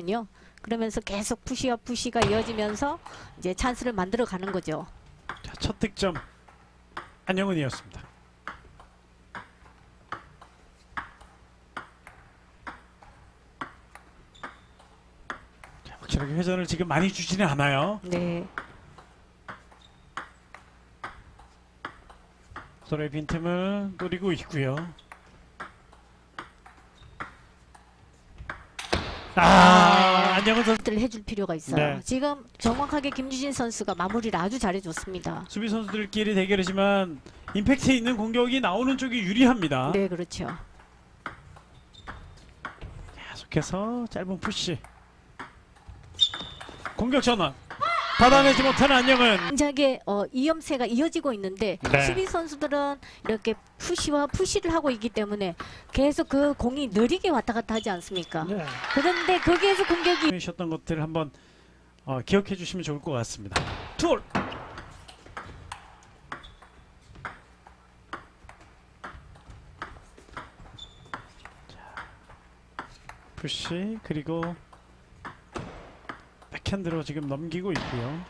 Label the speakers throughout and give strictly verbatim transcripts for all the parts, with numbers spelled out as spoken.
Speaker 1: 있거든요. 그러면서 계속 푸시와 푸시가 이어지면서 이제 찬스를 만들어 가는 거죠.
Speaker 2: 자, 첫 득점 안영은이었습니다. 자, 확실하게 회전을 지금 많이 주지는 않아요.
Speaker 1: 네.
Speaker 2: 서로의 빈틈을 노리고 있고요. 아, 안영은 선수
Speaker 1: 를 해줄 필요가 있어요.
Speaker 2: 네.
Speaker 1: 지금 정확하게 김유진 선수가 마무리를 아주 잘해줬습니다.
Speaker 2: 수비 선수들끼리 대결이지만 임팩트 있는 공격이 나오는 쪽이 유리합니다.
Speaker 1: 네, 그렇죠.
Speaker 2: 계속해서 짧은 푸시 공격 전환 받아내지 못하는 안영은
Speaker 1: 굉장히 어, 이염새가 이어지고 있는데
Speaker 2: 네.
Speaker 1: 수비 선수들은 이렇게 푸시와 푸시를 하고 있기 때문에 계속 그 공이 느리게 왔다 갔다 하지 않습니까?
Speaker 2: 네.
Speaker 1: 그런데 거기에서 공격이
Speaker 2: 셨던 것들을 한번 어, 기억해 주시면 좋을 것 같습니다. 투홀 푸시 그리고 백핸드로 지금 넘기고 있고요.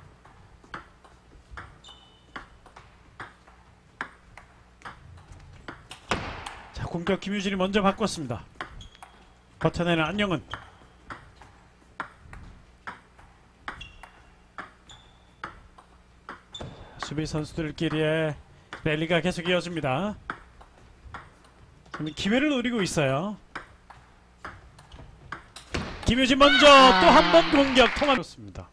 Speaker 2: 자, 공격 김유진이 먼저 바꿨습니다. 버텨내는 안영은 수비 선수들끼리의 랠리가 계속 이어집니다. 지금 기회를 노리고 있어요. 김유진 먼저
Speaker 1: 아.
Speaker 2: 또 한 번 공격 통합했습니다.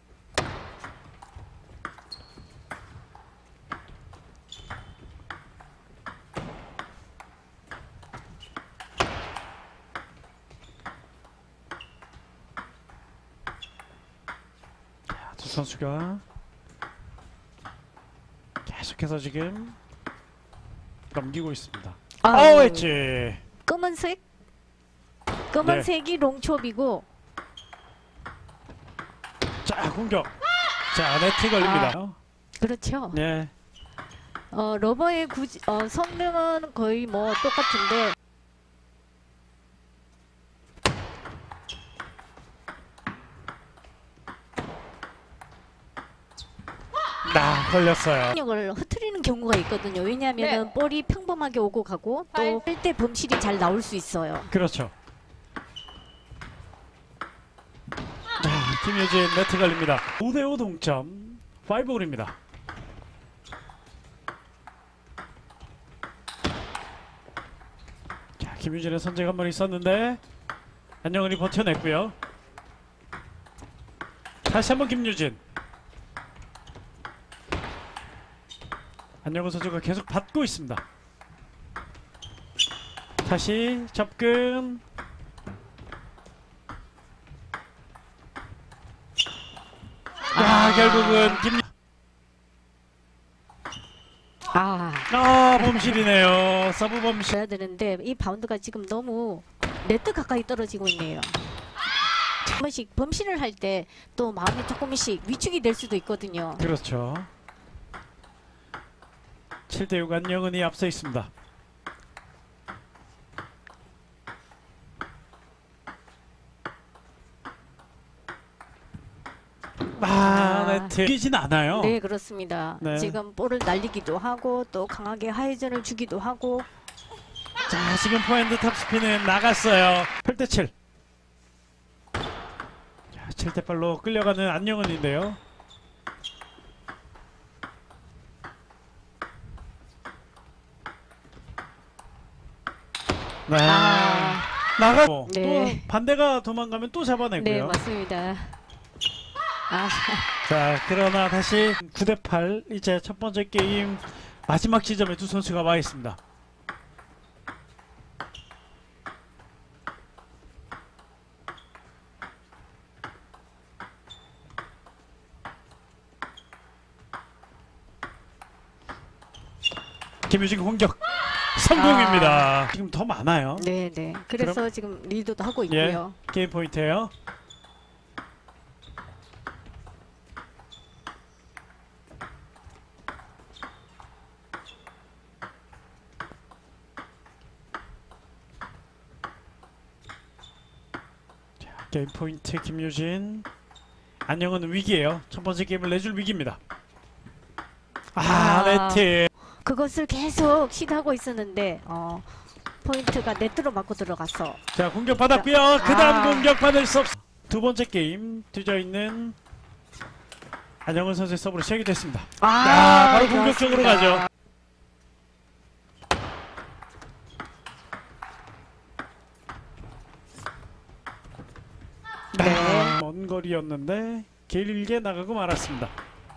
Speaker 2: 두 선수가 계속해서 지금 넘기고 있습니다. 아우 엣지
Speaker 1: 검은색 검은색이 롱초비고
Speaker 2: 자 공격 자 네트 걸립니다.
Speaker 1: 그렇죠.
Speaker 2: 네.
Speaker 1: 어, 러버의 구지, 어, 성능은 거의 뭐 똑같은데
Speaker 2: 나 걸렸어요.
Speaker 1: 을 흐트리는 경우가 있거든요. 왜냐하면
Speaker 3: 네.
Speaker 1: 볼이 평범하게 오고 가고 또 할 때 범실이 잘 나올 수 있어요.
Speaker 2: 그렇죠. 자, 김유진 네트 걸립니다. 오 대 오 동점. 파이브홀입니다. 자, 김유진의 선제가 한 번 있었는데 안영은이 버텨냈고요. 다시 한번 김유진. 안영은 선수가 계속 받고 있습니다. 다시 접근. 아, 결국은 김.
Speaker 1: 아,
Speaker 2: 아, 범실이네요. 서브 범실.
Speaker 1: 해야 되는데 이 바운드가 지금 너무 네트 가까이 떨어지고 있네요. 한 번씩 범실을 할 때 또 마음이 조금씩 위축이 될 수도 있거든요.
Speaker 2: 그렇죠. 칠 대 육 안영은이 앞서 있습니다. 아,
Speaker 1: 아.
Speaker 2: 네트 이기진 않아요.
Speaker 1: 네, 그렇습니다.
Speaker 2: 네.
Speaker 1: 지금 볼을 날리기도 하고 또 강하게 하회전을 주기도 하고
Speaker 2: 자, 지금 포핸드 탑스핀은 나갔어요. 팔 대 칠. 자, 칠 대 팔로 끌려가는 안영은인데요. 네.
Speaker 1: 아,
Speaker 2: 나가고
Speaker 1: 네.
Speaker 2: 또 반대가 도망가면 또 잡아내고요.
Speaker 1: 네, 맞습니다. 아,
Speaker 2: 자, 그러나 다시 구 대 팔. 이제 첫 번째 게임 마지막 지점에 두 선수가 와 있습니다. 김유진 공격 성공입니다.
Speaker 1: 아.
Speaker 2: 지금 더 많아요.
Speaker 1: 네, 네. 그래서
Speaker 2: 그럼-
Speaker 1: 지금 리드도 하고
Speaker 2: 예,
Speaker 1: 있고요.
Speaker 2: 게임 포인트예요. 게임 포인트 김유진. 안녕은 위기예요. 첫 번째 게임을 내줄 위기입니다. 아,
Speaker 1: 아.
Speaker 2: 네트.
Speaker 1: 그것을 계속 시도하고 있었는데 어, 포인트가 네트로 맞고 들어갔어.
Speaker 2: 자, 공격 받았고요. 그 다음
Speaker 1: 아.
Speaker 2: 공격 받을 수 없. 두 번째 게임 뒤져 있는 안영은 선수의 서브로 시작이 됐습니다. 아, 바로 공격적으로 가죠.
Speaker 1: 네.
Speaker 2: 아, 먼 거리였는데 길게 나가고 말았습니다.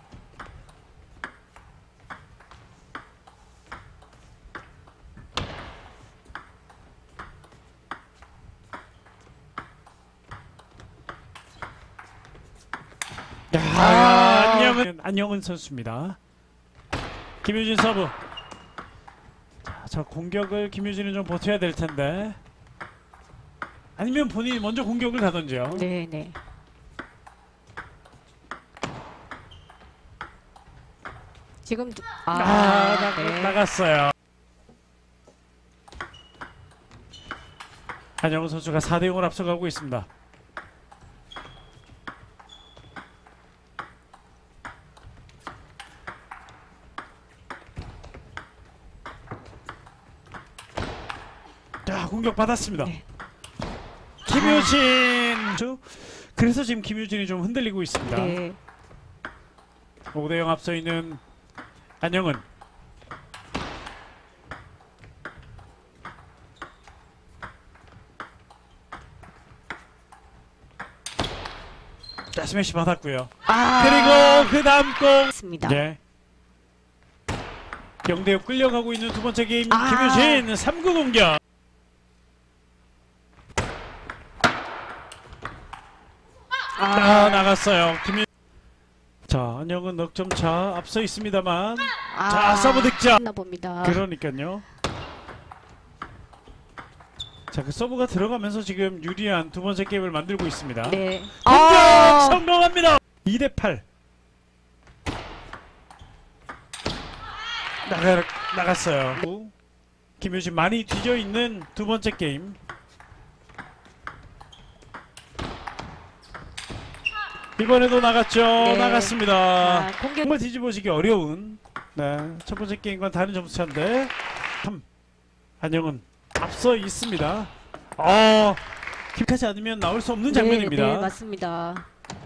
Speaker 2: 야,
Speaker 1: 아.
Speaker 2: 안녕은 안영은 선수입니다. 김유진 서브. 자, 저 공격을 김유진은 좀 버텨야 될 텐데. 아니면 본인이 먼저 공격을 가던지요.
Speaker 1: 네네. 지금 아,
Speaker 2: 아, 나,
Speaker 1: 네.
Speaker 2: 나갔어요. 안영은 선수가 사 대 영으로 앞서가고 있습니다. 자, 공격 받았습니다.
Speaker 1: 네.
Speaker 2: 김유진. 저- 그래서 지금 김유진이 좀 흔들리고 있습니다.
Speaker 1: 네.
Speaker 2: 오 대 영 앞서 있는 안영은. 자, 스매시 받았고요.
Speaker 1: 아,
Speaker 2: 그리고 그 다음 공.
Speaker 1: 있습니다.
Speaker 2: 네. 영 대 육 끌려가고 있는 두 번째 게임
Speaker 1: 아.
Speaker 2: 김유진 삼 구 공격. 아, 나갔어요. 김유. 자, 안영은 넉 점 차 앞서 있습니다만.
Speaker 1: 아,
Speaker 2: 자, 서브 득점.
Speaker 1: 나 봅니다.
Speaker 2: 그러니까요. 자, 그 서브가 들어가면서 지금 유리한 두 번째 게임을 만들고 있습니다.
Speaker 1: 네.
Speaker 2: 공격
Speaker 1: 아,
Speaker 2: 성공합니다. 이 대 팔. 나가 나갔어요. 김유진 많이 뒤져 있는 두 번째 게임. 이번에도 나갔죠.
Speaker 1: 네.
Speaker 2: 나갔습니다.
Speaker 1: 아, 공격
Speaker 2: 정말 뒤집어지기 어려운 네, 첫 번째 게임과 다른 점수차인데 삼. 안영은 앞서 있습니다. 어, 킥하지 않으면 나올 수 없는 장면입니다.
Speaker 1: 네, 네, 맞습니다.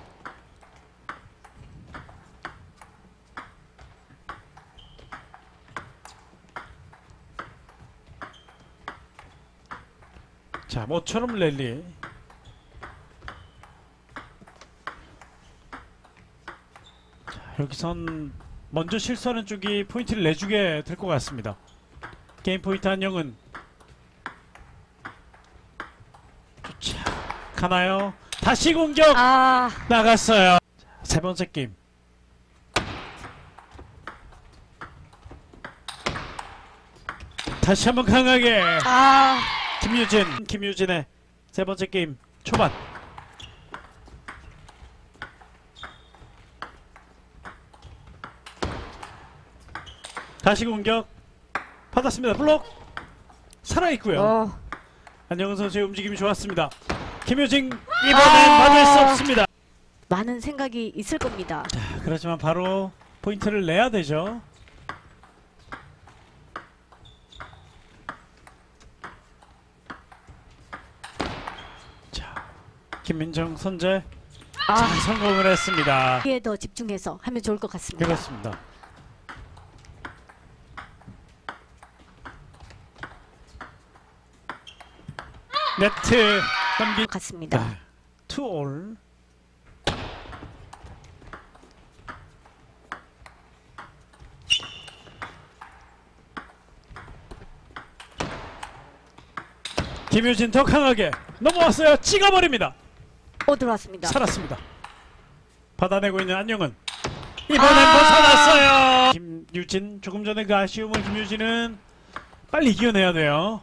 Speaker 2: 자, 모처럼 랠리. 자, 여기선 먼저 실수하는 쪽이 포인트를 내주게 될 것 같습니다. 게임 포인트 안영은 좋죠. 가나요? 다시 공격
Speaker 1: 아,
Speaker 2: 나갔어요. 자, 세 번째 게임. 다시 한번 강하게.
Speaker 1: 아,
Speaker 2: 김유진, 김유진의 세 번째 게임 초반. 다시 공격 받았습니다. 블록 살아 있고요.
Speaker 1: 어,
Speaker 2: 안영은 선수의 움직임이 좋았습니다. 김유진 이번엔
Speaker 1: 아.
Speaker 2: 받을 수 없습니다.
Speaker 1: 많은 생각이 있을 겁니다.
Speaker 2: 자, 그렇지만 바로 포인트를 내야 되죠. 자, 김민정 선제 자,
Speaker 1: 아,
Speaker 2: 성공을 했습니다.
Speaker 1: 여기에 더 집중해서 하면 좋을 것 같습니다.
Speaker 2: 그렇습니다. 네트 넘기
Speaker 1: 같습니다.
Speaker 2: 투올. 김유진 더 강하게 넘어왔어요. 찍어버립니다.
Speaker 1: 오, 들어왔습니다.
Speaker 2: 살았습니다. 받아내고 있는 안영은 이번엔
Speaker 1: 아.
Speaker 2: 벗어났어요. 김유진 조금 전에 그 아쉬움을 김유진은 빨리 이겨내야 돼요.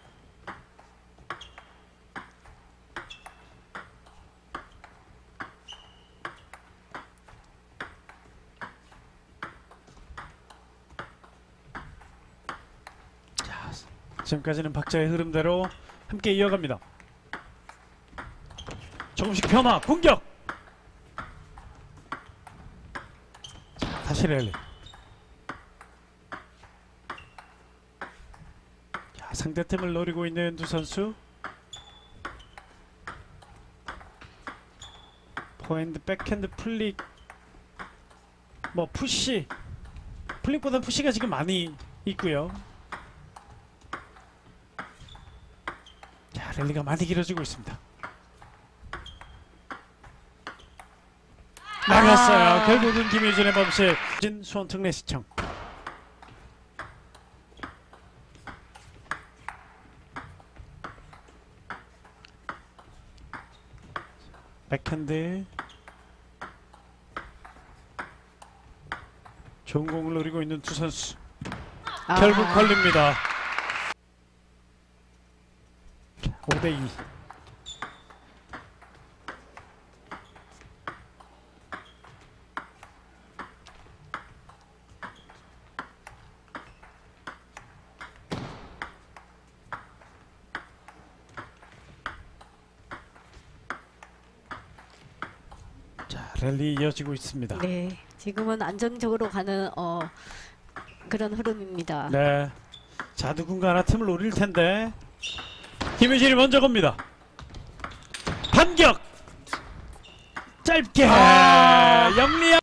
Speaker 2: 자, 지금까지는 박자의 흐름대로 함께 이어갑니다. 조금씩 변화. 공격. 자, 다시 랠리. 자, 상대팀을 노리고 있는 두 선수. 포핸드, 백핸드, 플릭, 뭐 푸시, 플릭보다 푸시가 지금 많이 있고요. 자, 랠리가 많이 길어지고 있습니다. 나갔어요.
Speaker 1: 아.
Speaker 2: 결국은 김유진의 범실. 진 수원 특례시청. 백핸드. 좋은 공을 노리고 있는 두 선수.
Speaker 1: 아.
Speaker 2: 결국 걸립니다. 오 대 이. 자, 랠리 이어지고 있습니다.
Speaker 1: 네, 지금은 안정적으로 가는 어, 그런 흐름입니다.
Speaker 2: 네. 자, 누군가 하나 틈을 노릴 텐데 김유진이 먼저 겁니다. 반격. 짧게
Speaker 1: 아.
Speaker 2: 영리한.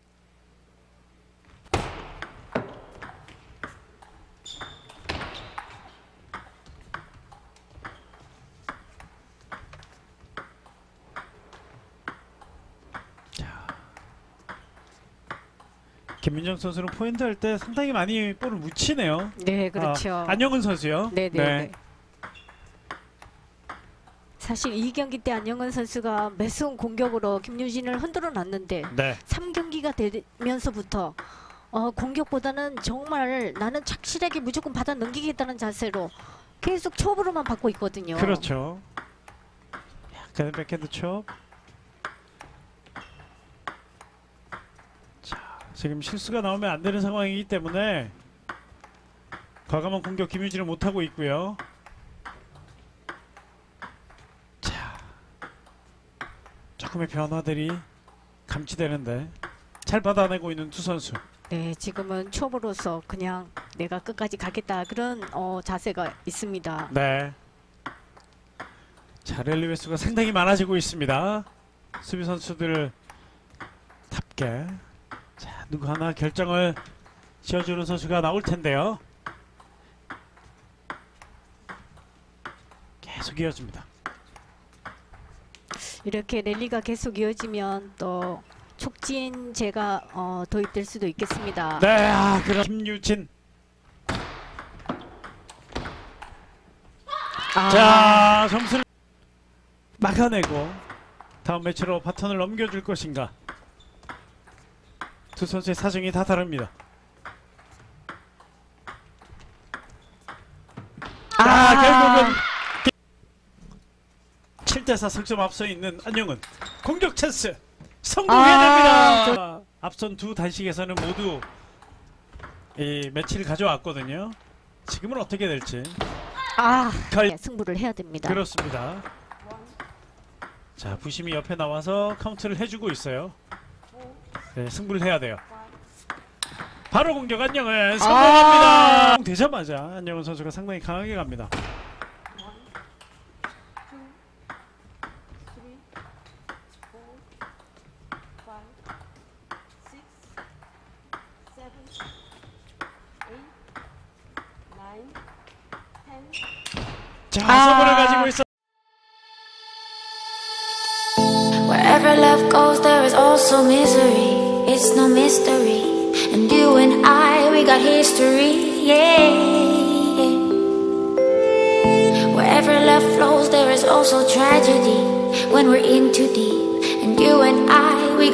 Speaker 2: 김민정 선수는 포인트 할 때 상당히 많이 볼을 묻히네요.
Speaker 1: 네, 그렇죠.
Speaker 2: 아, 안영은 선수요.
Speaker 1: 네, 네, 네. 사실 이 경기 때 안영은 선수가 매서운 공격으로 김유진을 흔들어 놨는데
Speaker 2: 네.
Speaker 1: 삼 경기가 되면서부터 어, 공격보다는 정말 나는 착실하게 무조건 받아 넘기겠다는 자세로 계속 첩으로만 받고 있거든요.
Speaker 2: 그렇죠. 약간의 백핸드 첩. 자, 지금 실수가 나오면 안 되는 상황이기 때문에 과감한 공격 김유진은 못 하고 있고요. 자, 조금의 변화들이 감지되는데 잘 받아내고 있는 두 선수.
Speaker 1: 네, 지금은 첩으로서 그냥 내가 끝까지 가겠다 그런 어, 자세가 있습니다.
Speaker 2: 네. 자, 랠리 횟수가 상당히 많아지고 있습니다. 수비 선수들 답게. 자, 누구 하나 결정을 지어주는 선수가 나올 텐데요. 계속 이어집니다.
Speaker 1: 이렇게 랠리가 계속 이어지면 또 촉진제가 어, 도입될 수도 있겠습니다.
Speaker 2: 네, 아, 그럼 김유진.
Speaker 1: 아,
Speaker 2: 자, 점수를 막아내고 다음 매치로 바톤을 넘겨줄 것인가. 두 선수의 사정이 다 다릅니다. 아,
Speaker 1: 아.
Speaker 2: 결국은 칠 대 사 승점 앞서 있는 안영은 공격 찬스 성공해냅니다.
Speaker 1: 아,
Speaker 2: 앞선 두 단식에서는 모두 이 매치를 가져왔거든요. 지금은 어떻게 될지.
Speaker 1: 아,
Speaker 2: 걸-
Speaker 1: 네, 승부를 해야 됩니다.
Speaker 2: 그렇습니다. 자, 부심이 옆에 나와서 카운트를 해주고 있어요. 네, 승부를 해야 돼요. 바로 공격 안영은 성공합니다.
Speaker 1: 아.
Speaker 2: 되자마자 안영은 선수가 상당히 강하게 갑니다. 자,
Speaker 1: 아.
Speaker 2: 서브를 가지고 있어.
Speaker 3: Wherever love goes, there is also misery. It's no mystery. And you and I, we got history. Yeah. Wherever love flows, there is also tragedy. When we're in too deep. And you and I, we